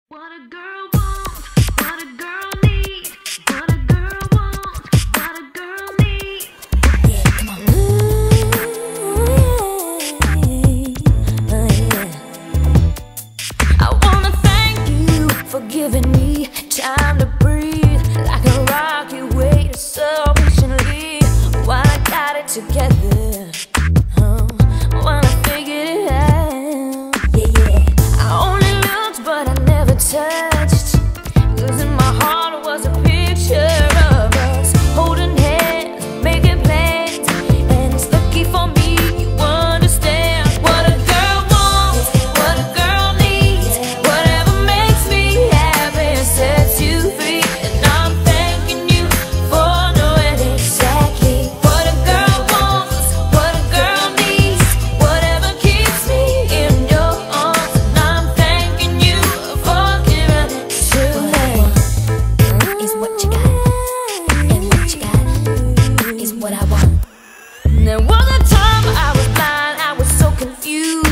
What a girl wants, what a girl needs, what a girl wants, what a girl needs. Yeah, come on. Yeah. I wanna thank you for giving me time to breathe, like a rocket waited so patiently while I got it together. While I figured it out. Yeah. I only looked, but I never touched, 'cause in my heart was a picture of us holding hands, making plans, and it's lucky for me you understand what a girl wants, what a girl needs, whatever makes me happy and sets you free. And I'm thanking you for knowing exactly what a girl wants, what a girl needs, whatever keeps me in your arms. And I'm thanking you for giving it to me. Is what you got, and what you got is what I want. There was a time I was blind, I was so confused.